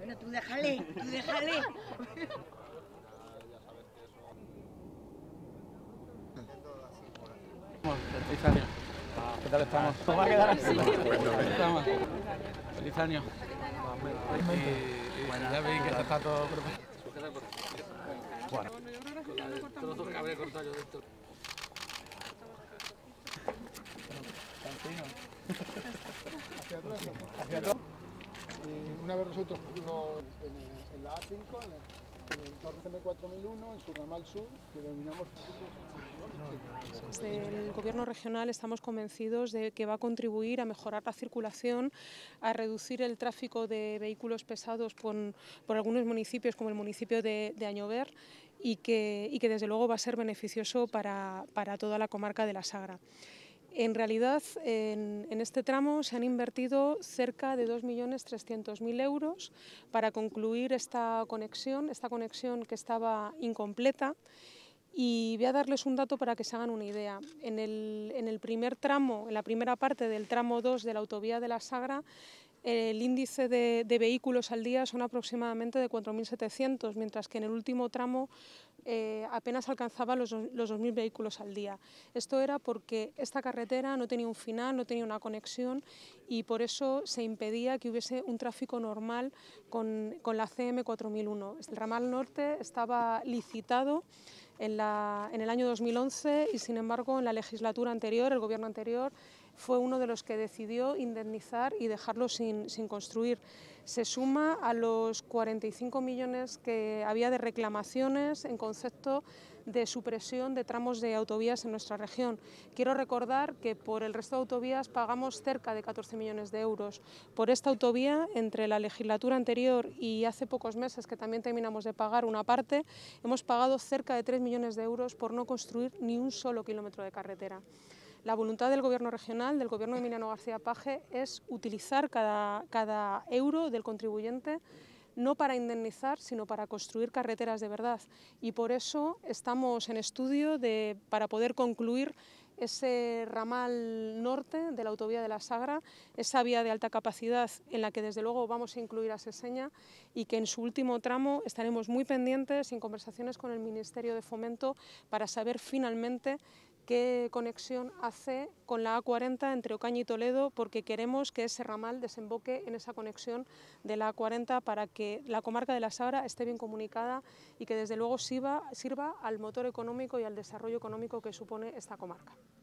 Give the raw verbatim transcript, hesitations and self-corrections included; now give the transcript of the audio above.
Bueno, tú déjale, tú déjale. Feliz año. ¿Qué tal estamos? ¿Cómo va a quedar así? Estamos. Feliz año. Y, y ya veis que está todo preparado. Bueno. Todo lo que habría cortado yo de esto. Hacia atrás, hacia atrás. Y una vez nosotros pusimos en, en la A cinco, en el, en el Torre C M cuatro mil uno, en su ramal sur, que denominamos... Desde el Gobierno regional estamos convencidos de que va a contribuir a mejorar la circulación, a reducir el tráfico de vehículos pesados por, por algunos municipios, como el municipio de, de Añover, y que, y que desde luego va a ser beneficioso para, para toda la comarca de la Sagra. En realidad, en, en este tramo se han invertido cerca de dos millones trescientos mil euros para concluir esta conexión, esta conexión que estaba incompleta. Y voy a darles un dato para que se hagan una idea. En el, en el primer tramo, en la primera parte del tramo dos de la autovía de la Sagra, el índice de, de vehículos al día son aproximadamente de cuatro mil setecientos, mientras que en el último tramo eh, apenas alcanzaba los, los dos mil vehículos al día. Esto era porque esta carretera no tenía un final, no tenía una conexión y por eso se impedía que hubiese un tráfico normal con, con la C M cuatro mil uno. El ramal norte estaba licitado en, la, en el año dos mil once y, sin embargo, en la legislatura anterior, el gobierno anterior, fue uno de los que decidió indemnizar y dejarlo sin, sin construir. Se suma a los cuarenta y cinco millones que había de reclamaciones en concepto de supresión de tramos de autovías en nuestra región. Quiero recordar que por el resto de autovías pagamos cerca de catorce millones de euros. Por esta autovía, entre la legislatura anterior y hace pocos meses que también terminamos de pagar una parte, hemos pagado cerca de tres millones de euros por no construir ni un solo kilómetro de carretera. La voluntad del Gobierno regional, del Gobierno de Emiliano García Paje, es utilizar cada, cada euro del contribuyente no para indemnizar, sino para construir carreteras de verdad. Y por eso estamos en estudio de, para poder concluir ese ramal norte de la autovía de la Sagra, esa vía de alta capacidad en la que desde luego vamos a incluir a Seseña y que en su último tramo estaremos muy pendientes en conversaciones con el Ministerio de Fomento para saber finalmente qué conexión hace con la A cuarenta entre Ocaña y Toledo, porque queremos que ese ramal desemboque en esa conexión de la A cuarenta para que la comarca de la Sagra esté bien comunicada y que desde luego sirva, sirva al motor económico y al desarrollo económico que supone esta comarca.